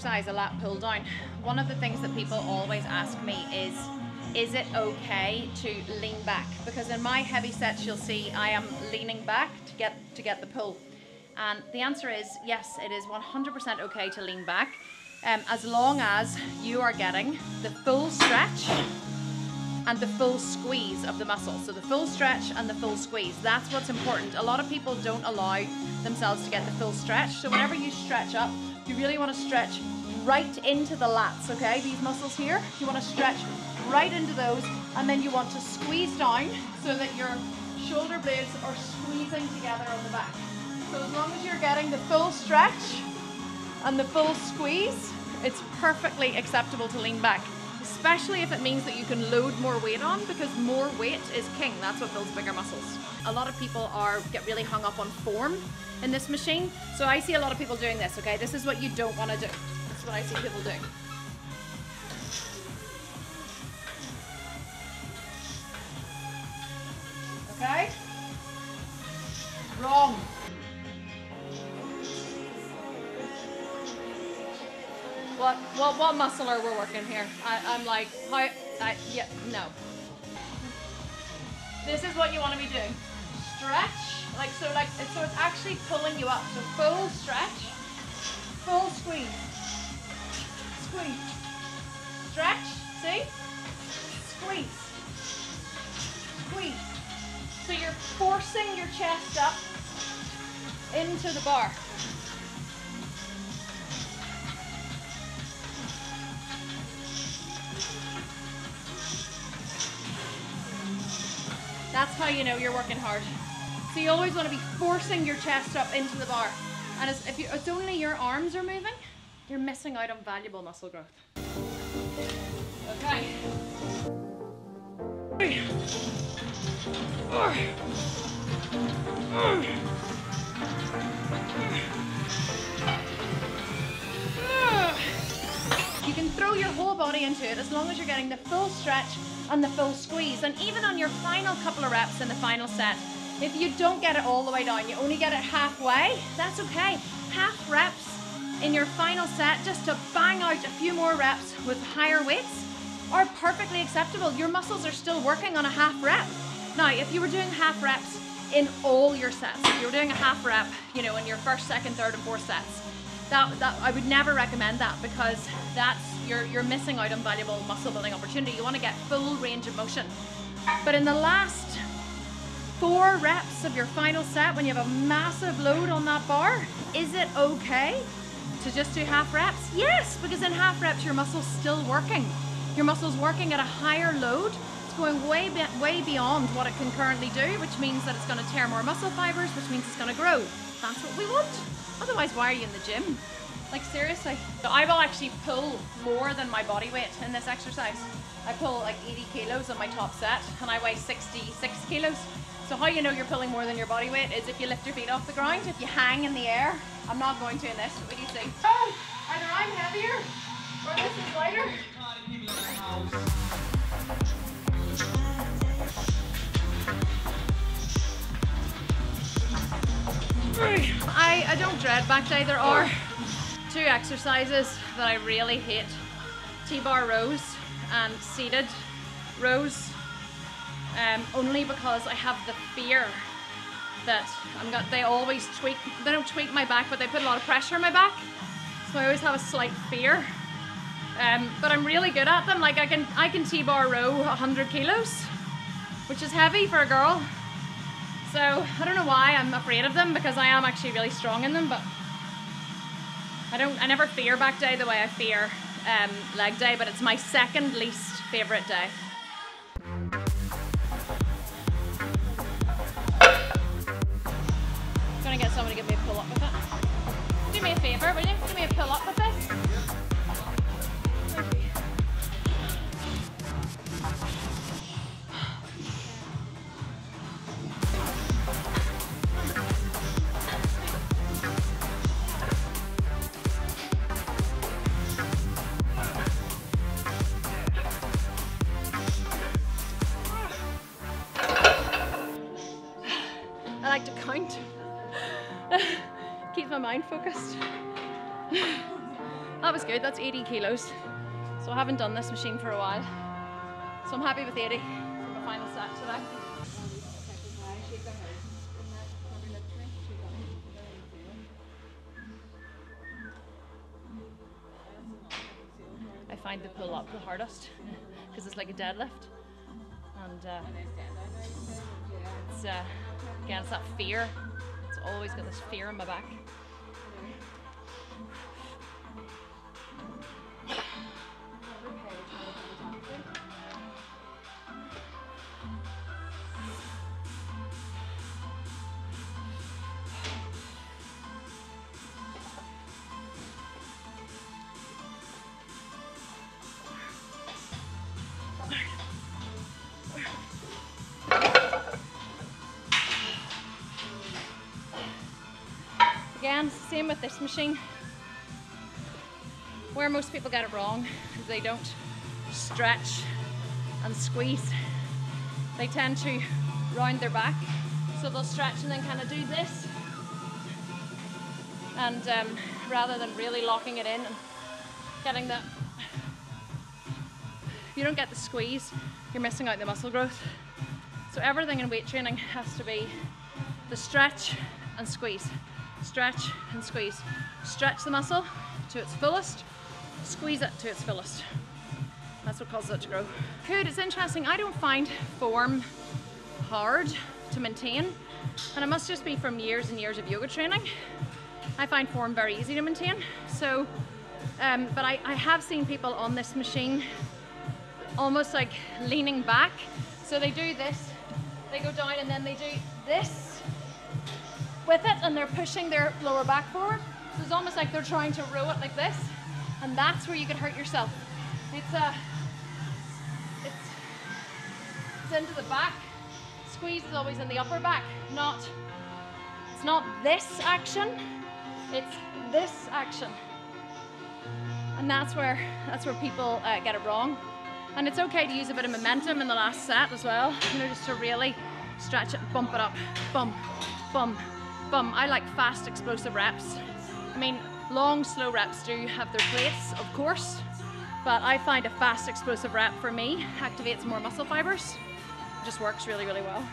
exercise, a lat pull down, one of the things that people always ask me is it okay to lean back? Because in my heavy sets, you'll see I am leaning back to get the pull. And the answer is yes, it is 100% okay to lean back, as long as you are getting the full stretch and the full squeeze of the muscle. So the full stretch and the full squeeze, that's what's important. A lot of people don't allow themselves to get the full stretch. So whenever you stretch up, you really want to stretch right into the lats, okay? These muscles here, you want to stretch right into those, and then you want to squeeze down so that your shoulder blades are squeezing together on the back. So as long as you're getting the full stretch and the full squeeze, it's perfectly acceptable to lean back, especially if it means that you can load more weight on, because more weight is king. That's what builds bigger muscles. A lot of people get really hung up on form in this machine. So I see a lot of people doing this, okay? This is what you don't want to do. This is what I see people doing. Okay? Wrong. What muscle are we working here? I'm like, yeah, no. This is what you want to be doing. Stretch, so it's actually pulling you up. So full stretch, full squeeze, squeeze, stretch, see? Squeeze, squeeze. So you're forcing your chest up into the bar. That's how you know you're working hard. So you always want to be forcing your chest up into the bar. And if it's only your arms are moving, you're missing out on valuable muscle growth. Okay. You can throw your whole body into it as long as you're getting the full stretch and the full squeeze. And even on your final couple of reps in the final set, if you don't get it all the way down, you only get it halfway, that's okay. Half reps in your final set, just to bang out a few more reps with higher weights, are perfectly acceptable. Your muscles are still working on a half rep. Now, if you were doing half reps in all your sets, if you were doing a half rep, you know, in your first, second, third, and fourth sets, that I would never recommend that, because you're missing out on valuable muscle building opportunity. You want to get full range of motion. But in the last 4 reps of your final set, when you have a massive load on that bar, is it okay to just do half reps? Yes, because in half reps your muscle's still working. Your muscle's working at a higher load. It's going way beyond what it can currently do, which means that it's going to tear more muscle fibers, which means it's going to grow. That's what we want. Otherwise, why are you in the gym? Like, seriously. So I will actually pull more than my body weight in this exercise. I pull like 80 kilos on my top set, and I weigh 66 kilos. So how you know you're pulling more than your body weight is if you lift your feet off the ground, if you hang in the air. I'm not going to in this, but what do you think? Oh, either I'm heavier or this is lighter. I don't dread back day. There are 2 exercises that I really hate. T-bar rows and seated rows. Only because I have the fear that they always tweak, they don't tweak my back, but they put a lot of pressure on my back. So I always have a slight fear. But I'm really good at them. Like I can T-bar row 100 kilos, which is heavy for a girl. So I don't know why I'm afraid of them, because I am actually really strong in them, but I never fear back day the way I fear leg day, but it's my second least favorite day. Gonna get someone to give me a pull up with it. Do me a favor, will you? Give me a pull up with this. I like to count. Keeps my mind focused. That was good, that's 80 kilos. So I haven't done this machine for a while. So I'm happy with 80 for my final set today. I find the pull up the hardest because it's like a deadlift. And it's, again, it's that fear. It's always got this fear in my back. Again, same with this machine. Where most people get it wrong is they don't stretch and squeeze. They tend to round their back. So they'll stretch and then kind of do this. And rather than really locking it in and getting the, if you don't get the squeeze, you're missing out the muscle growth. So everything in weight training has to be the stretch and squeeze. Stretch and squeeze. Stretch the muscle to its fullest, squeeze it to its fullest. That's what causes it to grow. Good, it's interesting. I don't find form hard to maintain, and it must just be from years and years of yoga training. I find form very easy to maintain. So, but I have seen people on this machine almost like leaning back. So they do this, they go down and then they do this with it, and they're pushing their lower back forward. So it's almost like they're trying to row it like this, and that's where you can hurt yourself. It's into the back. Squeeze is always in the upper back. It's not this action, it's this action. And that's where people get it wrong. And it's okay to use a bit of momentum in the last set as well, you know, just to really stretch it and bump it up. Bump, bump, bump. I like fast, explosive reps. I mean, long, slow reps do have their place, of course, but I find a fast, explosive rep for me activates more muscle fibers. It just works really, really well.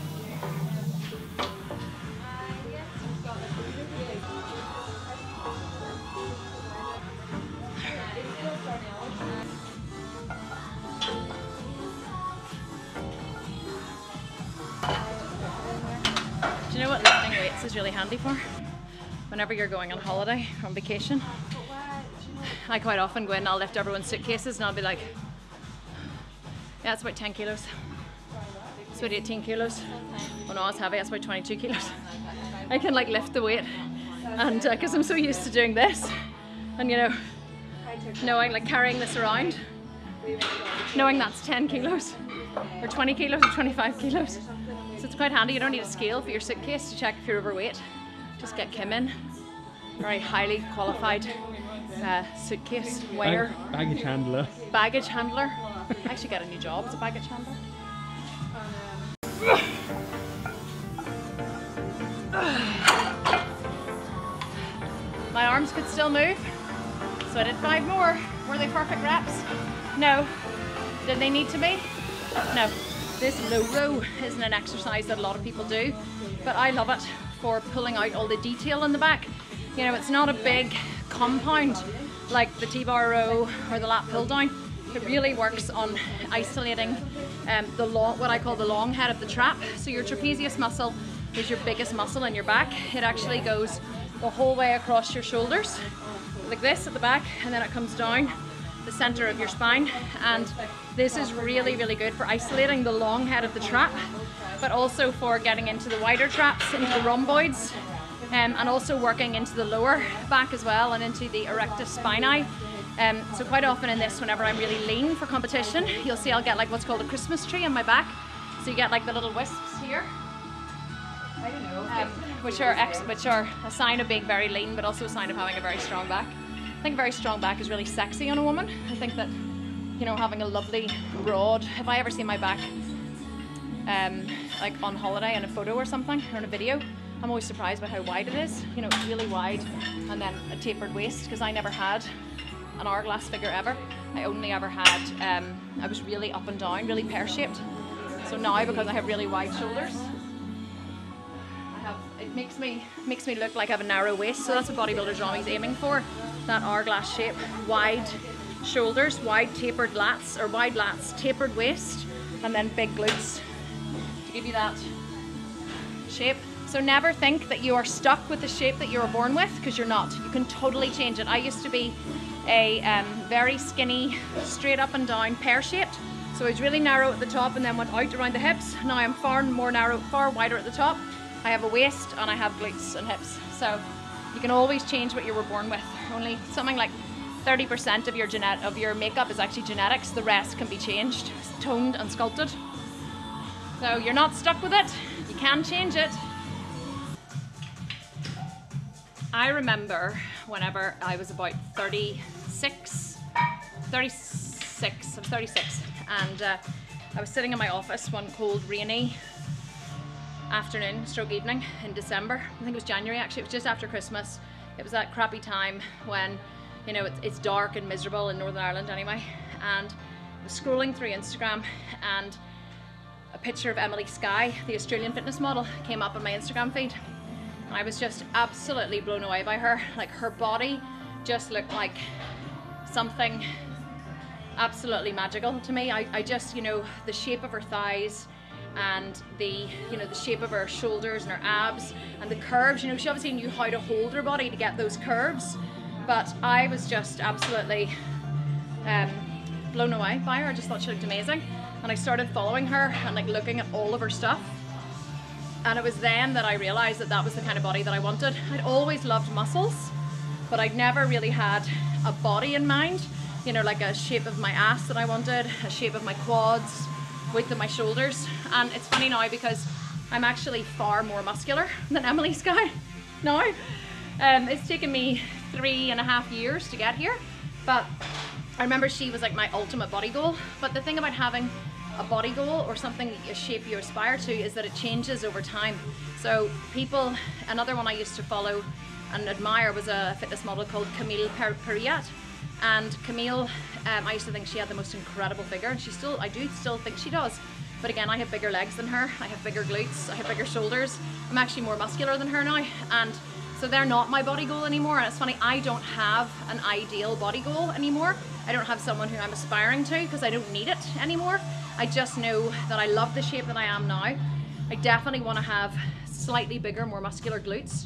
Do you know what lifting weights is really handy for? Whenever you're going on holiday, on vacation, I quite often go in and I'll lift everyone's suitcases and I'll be like, yeah, it's about 10 kilos. It's about 18 kilos. Oh no, it's heavy, it's about 22 kilos. I can like lift the weight, and because I'm so used to doing this, and you know, knowing like carrying this around, knowing that's 10 kilos, or 20 kilos, or 25 kilos. So it's quite handy. You don't need a scale for your suitcase to check if you're overweight. Just get Kim in, very highly qualified suitcase weigher. Baggage handler. Baggage handler. I actually get a new job as a baggage handler. My arms could still move, so I did 5 more. Were they perfect reps? No. Did they need to be? No. This low row isn't an exercise that a lot of people do, but I love it for pulling out all the detail in the back. You know, it's not a big compound like the T-bar row or the lat pull down. It really works on isolating what I call the long head of the trap. So your trapezius muscle is your biggest muscle in your back. It actually goes the whole way across your shoulders, like this at the back, and then it comes down the center of your spine. And this is really, really good for isolating the long head of the trap, but also for getting into the wider traps, into the rhomboids, and also working into the lower back as well, and into the erectus spinae. So quite often in this, whenever I'm really lean for competition, you'll see I'll get like what's called a Christmas tree on my back. So you get like the little wisps here, which are a sign of being very lean, but also a sign of having a very strong back. I think a very strong back is really sexy on a woman. I think that, you know, having a lovely broad, if I ever see my back like on holiday in a photo or something, or in a video, I'm always surprised by how wide it is. You know, it's really wide, and then a tapered waist, because I never had an hourglass figure ever. I only ever had, I was really up and down, really pear-shaped. So now, because I have really wide shoulders, it makes me look like I have a narrow waist. So that's what bodybuilders are always aiming for, that hourglass shape, wide shoulders, wide tapered lats, or wide lats, tapered waist, and then big glutes to give you that shape. So never think that you are stuck with the shape that you were born with, because you're not. You can totally change it. I used to be a very skinny, straight up and down, pear-shaped. So I was really narrow at the top and then went out around the hips. Now I'm far more narrow, far wider at the top. I have a waist and I have glutes and hips. So you can always change what you were born with. Only something like 30% of your makeup is actually genetics. The rest can be changed, toned and sculpted. So you're not stuck with it. You can change it. I remember whenever I was about 36, I was 36, and I was sitting in my office one cold, rainy afternoon, stroke evening in December. I think it was January actually, it was just after Christmas. It was that crappy time when, you know, it's dark and miserable in Northern Ireland anyway, and I was scrolling through Instagram and a picture of Emily Skye, the Australian fitness model, came up on my Instagram feed. I was just absolutely blown away by her. Like, her body just looked like something absolutely magical to me. I just, you know, the shape of her thighs and the, you know, the shape of her shoulders and her abs and the curves, you know, she obviously knew how to hold her body to get those curves, but I was just absolutely blown away by her. I just thought she looked amazing, and I started following her and like looking at all of her stuff. And it was then that I realized that that was the kind of body that I wanted. I'd always loved muscles, but I'd never really had a body in mind. You know, like a shape of my ass that I wanted, a shape of my quads, width of my shoulders. And it's funny now because I'm actually far more muscular than Emily Skye now. It's taken me 3.5 years to get here, but I remember she was like my ultimate body goal. But the thing about having a body goal or something, a shape you aspire to, is that it changes over time. So people, another one I used to follow and admire was a fitness model called Camille Perriat. And Camille, I used to think she had the most incredible figure, and I do still think she does. But again, I have bigger legs than her, I have bigger glutes, I have bigger shoulders. I'm actually more muscular than her now, and so they're not my body goal anymore. And it's funny, I don't have an ideal body goal anymore. I don't have someone who I'm aspiring to, because I don't need it anymore. I just know that I love the shape that I am now. I definitely want to have slightly bigger, more muscular glutes.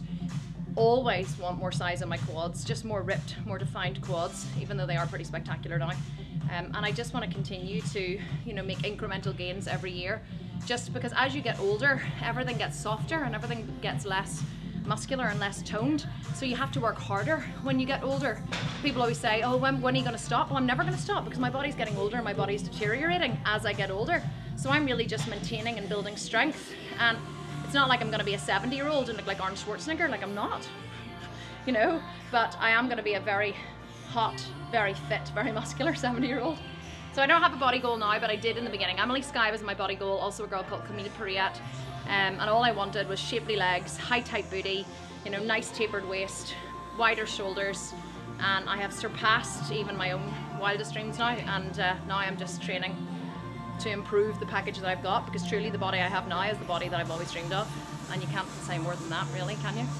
Always want more size in my quads, just more ripped, more defined quads, even though they are pretty spectacular now. And I just want to continue to, you know, make incremental gains every year, just because as you get older, everything gets softer and everything gets less muscular and less toned. So you have to work harder when you get older. People always say, oh, when are you going to stop? Well, I'm never going to stop, because my body's getting older and my body's deteriorating as I get older. So I'm really just maintaining and building strength. And it's not like I'm going to be a 70-year-old and look like Arnold Schwarzenegger, like I'm not, you know, but I am going to be a very hot, very fit, very muscular 70-year-old. So I don't have a body goal now, but I did in the beginning. Emily Skye was my body goal, also a girl called Camille Perriat. And all I wanted was shapely legs, high tight booty, you know, nice tapered waist, wider shoulders, and I have surpassed even my own wildest dreams now. And now I'm just training to improve the package that I've got, because truly the body I have now is the body that I've always dreamed of, and you can't say more than that, really, can you?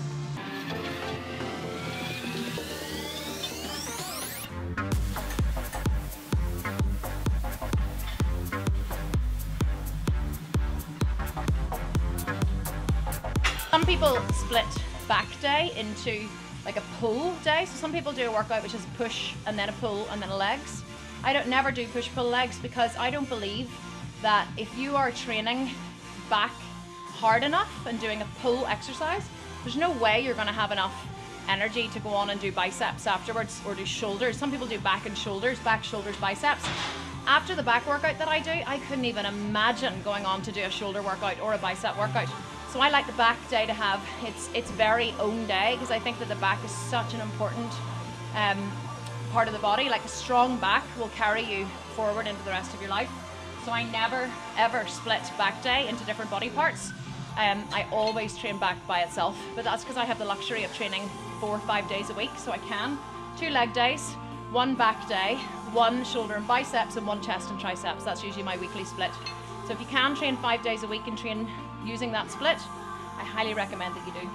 Some people split back day into like a pull day. So some people do a workout which is a push and then a pull and then a legs. I don't never do push pull legs, because I don't believe that if you are training back hard enough and doing a pull exercise, there's no way you're going to have enough energy to go on and do biceps afterwards, or do shoulders. Some people do back and shoulders, back, shoulders, biceps. After the back workout that I do, I couldn't even imagine going on to do a shoulder workout or a bicep workout. So I like the back day to have its very own day, because I think that the back is such an important part of the body. Like, a strong back will carry you forward into the rest of your life. So I never ever split back day into different body parts. I always train back by itself, but that's because I have the luxury of training 4 or 5 days a week, so I can. 2 leg days, one back day, one shoulder and biceps, and one chest and triceps. That's usually my weekly split. So if you can train 5 days a week and train using that split, I highly recommend that you do.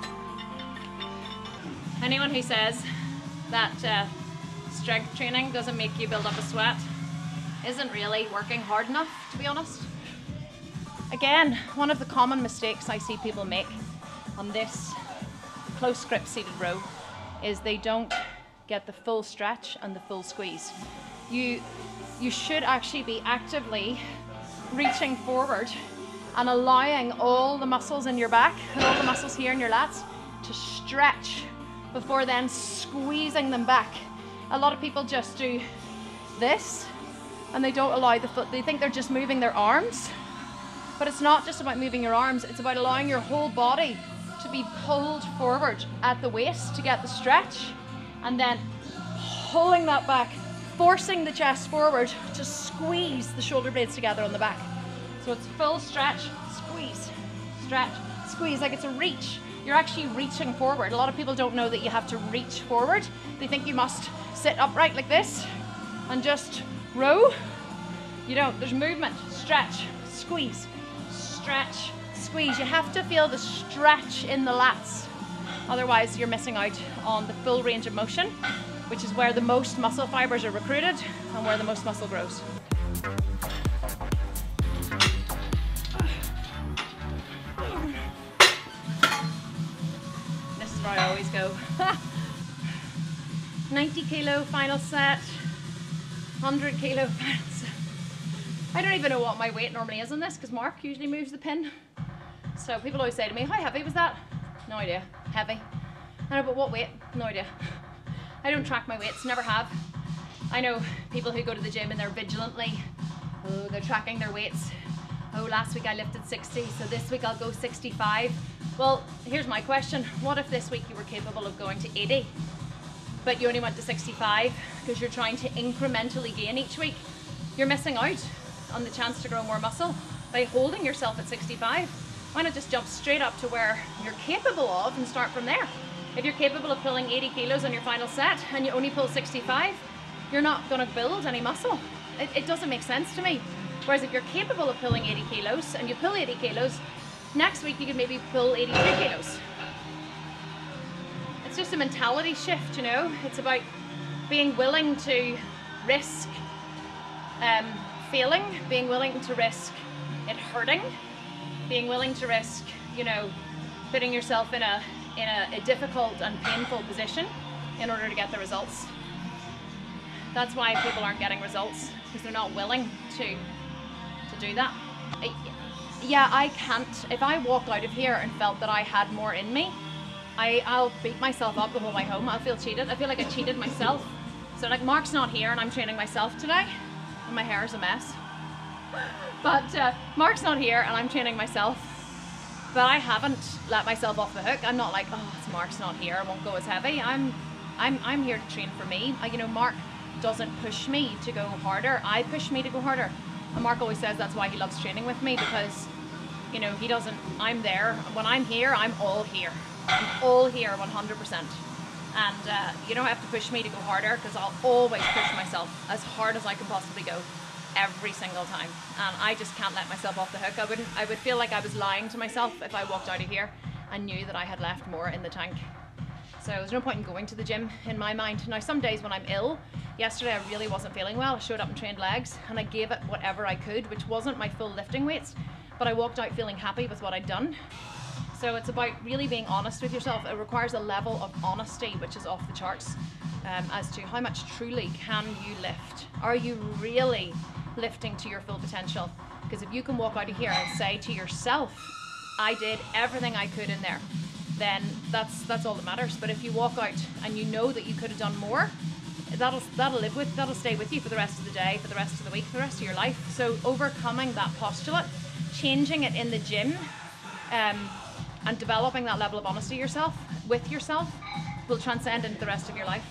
Anyone who says that strength training doesn't make you build up a sweat isn't really working hard enough, to be honest. Again, one of the common mistakes I see people make on this close grip seated row is they don't get the full stretch and the full squeeze. You should actually be actively reaching forward and allowing all the muscles in your back and all the muscles here in your lats to stretch before then squeezing them back. A lot of people just do this and they don't allow the foot. They think they're just moving their arms, but it's not just about moving your arms. It's about allowing your whole body to be pulled forward at the waist to get the stretch, and then pulling that back, forcing the chest forward to squeeze the shoulder blades together on the back. So it's full stretch, squeeze, like it's a reach. You're actually reaching forward. A lot of people don't know that you have to reach forward. They think you must sit upright like this and just row. You don't. There's movement, stretch, squeeze, stretch, squeeze. You have to feel the stretch in the lats. Otherwise, you're missing out on the full range of motion, which is where the most muscle fibers are recruited and where the most muscle grows. This is where I always go. 90 kilo final set, 100 kilo final set. I don't even know what my weight normally is on this because Mark usually moves the pin. So people always say to me, how heavy was that? No idea. Heavy. I know, but what weight? No idea. I don't track my weights, never have. I know people who go to the gym and they're vigilantly, oh, they're tracking their weights. Oh, last week I lifted 60, so this week I'll go 65. Well, here's my question. What if this week you were capable of going to 80, but you only went to 65 because you're trying to incrementally gain each week? You're missing out on the chance to grow more muscle by holding yourself at 65. Why not just jump straight up to where you're capable of and start from there? If you're capable of pulling 80 kilos on your final set and you only pull 65, you're not going to build any muscle. It doesn't make sense to me. Whereas if you're capable of pulling 80 kilos and you pull 80 kilos, next week you could maybe pull 82 kilos. It's just a mentality shift, you know? It's about being willing to risk failing, being willing to risk it hurting, being willing to risk, you know, putting yourself in a difficult and painful position in order to get the results. That's why people aren't getting results, because they're not willing to do that. Yeah, I can't. If I walked out of here and felt that I had more in me, I'll beat myself up the whole way home. I'll feel cheated. I feel like I cheated myself. So like Mark's not here and I'm training myself today, and my hair is a mess. But Mark's not here and I'm training myself. But I haven't let myself off the hook. I'm not like, oh, it's Mark's not here, I won't go as heavy. I'm here to train for me. You know, Mark doesn't push me to go harder. I push me to go harder. And Mark always says that's why he loves training with me, because, you know, he doesn't, I'm there. When I'm here, I'm all here. I'm all here 100%. And you don't have to push me to go harder, because I'll always push myself as hard as I can possibly go every single time. And I just can't let myself off the hook. I would feel like I was lying to myself if I walked out of here and knew that I had left more in the tank. So there's no point in going to the gym in my mind. Now some days when I'm ill, yesterday I really wasn't feeling well. I showed up and trained legs and I gave it whatever I could, which wasn't my full lifting weights, but I walked out feeling happy with what I'd done. So it's about really being honest with yourself. It requires a level of honesty which is off the charts as to how much truly can you lift. Are you really lifting to your full potential? Because if you can walk out of here and say to yourself, I did everything I could in there, then that's all that matters. But if you walk out and you know that you could have done more, that'll stay with you for the rest of the day, for the rest of the week, for the rest of your life. So overcoming that postulate, changing it in the gym, and developing that level of honesty with yourself will transcend into the rest of your life.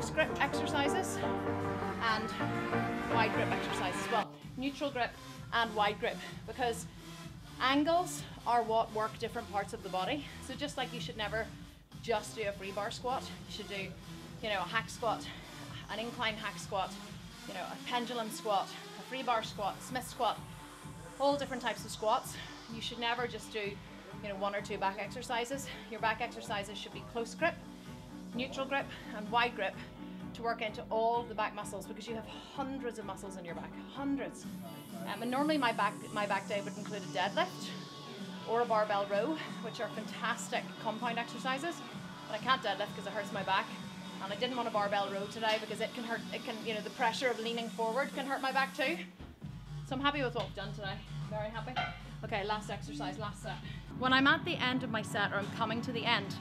close grip exercises and wide grip exercises as well. Neutral grip and wide grip, because angles are what work different parts of the body. So just like you should never just do a free bar squat, you should do, you know, a hack squat, an incline hack squat, you know, a pendulum squat, a free bar squat, Smith squat, all different types of squats. You should never just do, you know, 1 or 2 back exercises. Your back exercises should be close grip, neutral grip, and wide grip to work into all the back muscles, because you have hundreds of muscles in your back, hundreds. And normally my back day would include a deadlift or a barbell row, which are fantastic compound exercises. But I can't deadlift because it hurts my back. And I didn't want a barbell row today because it can hurt, you know, the pressure of leaning forward can hurt my back too. So I'm happy with what we've done today, very happy. Okay, last exercise, last set. When I'm at the end of my set, or I'm coming to the end,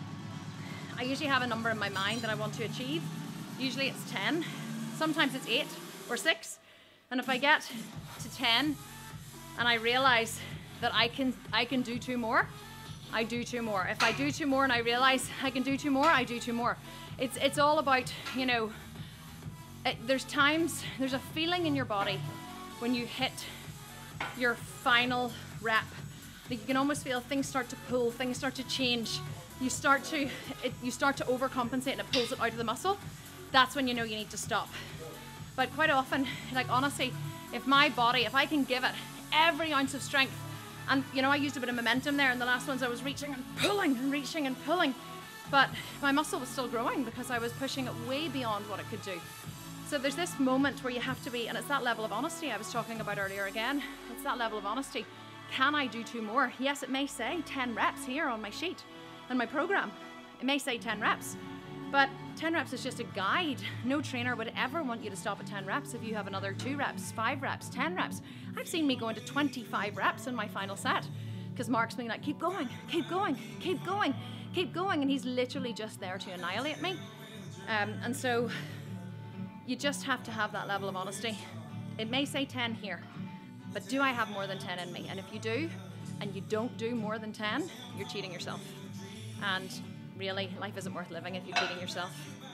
I usually have a number in my mind that I want to achieve. Usually it's 10, sometimes it's 8 or 6. And if I get to 10 and I realize that I can do 2 more, I do 2 more. If I do 2 more and I realize I can do 2 more, I do 2 more. It's all about, you know, there's times, there's a feeling in your body when you hit your final rep that you can almost feel things start to pull, things start to change. You start to overcompensate and it pulls it out of the muscle. That's when you know you need to stop. But quite often, like honestly, if my body, if I can give it every ounce of strength, and you know, I used a bit of momentum there in the last ones, I was reaching and pulling and reaching and pulling, but my muscle was still growing because I was pushing it way beyond what it could do. So there's this moment where you have to be, and it's that level of honesty I was talking about earlier again, it's that level of honesty. Can I do 2 more? Yes, it may say 10 reps here on my sheet and my program. It may say 10 reps, but 10 reps is just a guide. No trainer would ever want you to stop at 10 reps if you have another 2 reps, 5 reps, 10 reps. I've seen me go into 25 reps in my final set because Mark's being like, keep going, keep going, keep going, keep going. And he's literally just there to annihilate me. And so you just have to have that level of honesty. It may say 10 here, but do I have more than 10 in me? And if you do, and you don't do more than 10, you're cheating yourself. And really, life isn't worth living if you're cheating yourself,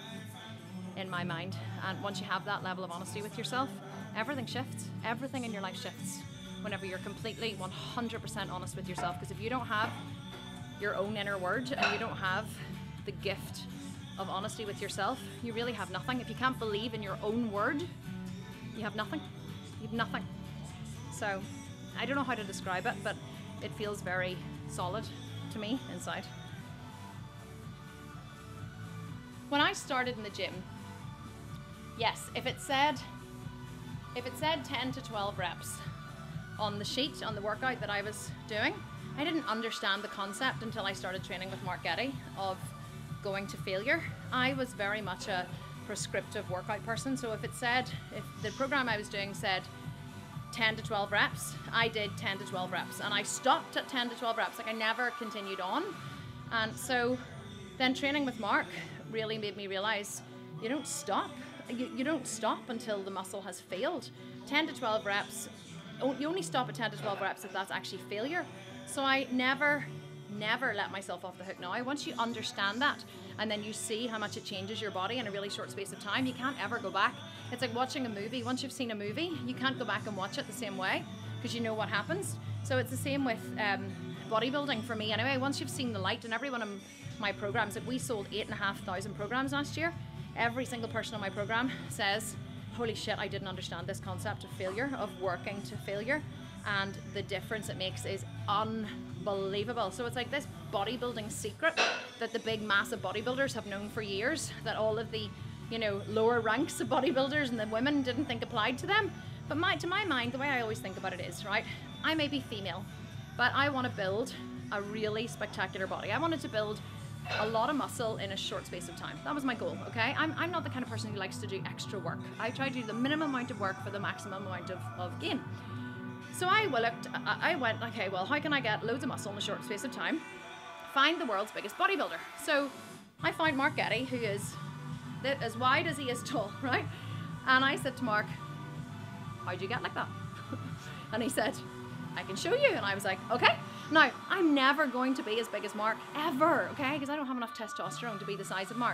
in my mind. And once you have that level of honesty with yourself, everything shifts. Everything in your life shifts whenever you're completely 100% honest with yourself. Because if you don't have your own inner word and you don't have the gift of honesty with yourself, you really have nothing. If you can't believe in your own word, you have nothing. You have nothing. So I don't know how to describe it, but it feels very solid to me inside. When I started in the gym, yes, if it said 10 to 12 reps on the sheet, on the workout that I was doing, I didn't understand the concept until I started training with Mark Getty of going to failure. I was very much a prescriptive workout person, so if the program I was doing said 10 to 12 reps, I did 10 to 12 reps, and I stopped at 10 to 12 reps, like I never continued on. And so then training with Mark really made me realize you don't stop. You don't stop until the muscle has failed. 10 to 12 reps, you only stop at 10 to 12 reps if that's actually failure. So I never let myself off the hook now. Once you understand that, and then you see how much it changes your body in a really short space of time, you can't ever go back. It's like watching a movie. Once you've seen a movie, you can't go back and watch it the same way because you know what happens. So it's the same with bodybuilding for me anyway. Once you've seen the light, and every one of my programs, like we sold 8,500 programs last year, every single person on my program says, holy shit, I didn't understand this concept of failure, of working to failure, and the difference it makes is unbelievable. So it's like this bodybuilding secret that the big massive bodybuilders have known for years, that all of the, you know, lower ranks of bodybuilders and the women didn't think applied to them. But to my mind, the way I always think about it is, right, I may be female, but I want to build a really spectacular body. I wanted to build a lot of muscle in a short space of time. That was my goal, okay? I'm not the kind of person who likes to do extra work. I try to do the minimum amount of work for the maximum amount of gain. So I went, okay, well, how can I get loads of muscle in a short space of time? Find the world's biggest bodybuilder. So I found Mark Getty, who is as wide as he is tall, right? And I said to Mark, how'd you get like that? And he said, I can show you. And I was like, okay. Now, I'm never going to be as big as Mark, ever, okay? Because I don't have enough testosterone to be the size of Mark.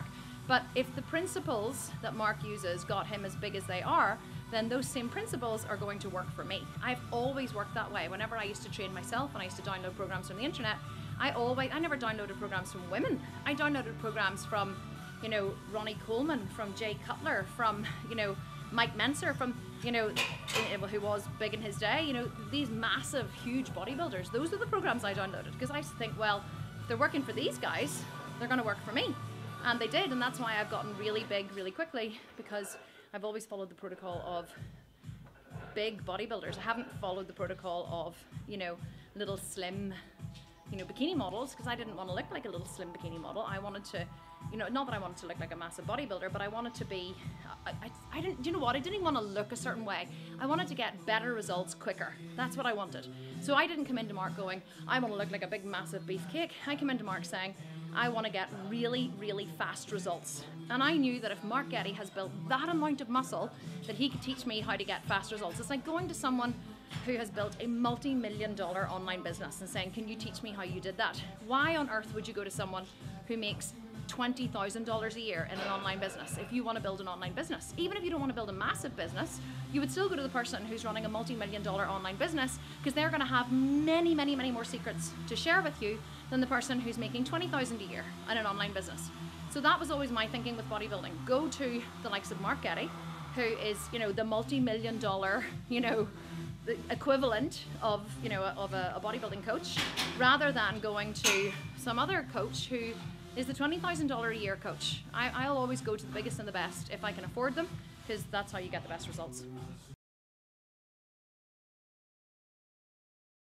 But if the principles that Mark uses got him as big as they are, then those same principles are going to work for me. I've always worked that way. Whenever I used to train myself and I used to download programs from the internet, I never downloaded programs from women. I downloaded programs from, you know, Ronnie Coleman, from Jay Cutler, from, you know, Mike Menser, from, you know, who was big in his day, you know, these massive, huge bodybuilders. Those are the programs I downloaded, because I used to think, well, if they're working for these guys, they're gonna work for me. And they did, and that's why I've gotten really big really quickly, because I've always followed the protocol of big bodybuilders. I haven't followed the protocol of, you know, little slim, you know, bikini models, because I didn't want to look like a little slim bikini model. I wanted to, you know, not that I wanted to look like a massive bodybuilder, but I wanted to be, I didn't, do you know what? I didn't even want to look a certain way. I wanted to get better results quicker. That's what I wanted. So I didn't come into Mark going, I want to look like a big massive beefcake. I came into Mark saying, I want to get really fast results. And I knew that if Mark Getty has built that amount of muscle, that he could teach me how to get fast results. It's like going to someone who has built a multi-million-dollar online business and saying, can you teach me how you did that? Why on earth would you go to someone who makes $20,000 a year in an online business if you want to build an online business? Even if you don't want to build a massive business, you would still go to the person who's running a multi-million-dollar online business, because they're going to have many more secrets to share with you than the person who's making $20,000 a year in an online business. So that was always my thinking with bodybuilding. Go to the likes of Mark Getty, who is, you know, the multi-million-dollar, you know, the equivalent of, you know, of a bodybuilding coach, rather than going to some other coach who is the $20,000 a year coach. I'll always go to the biggest and the best if I can afford them, because that's how you get the best results.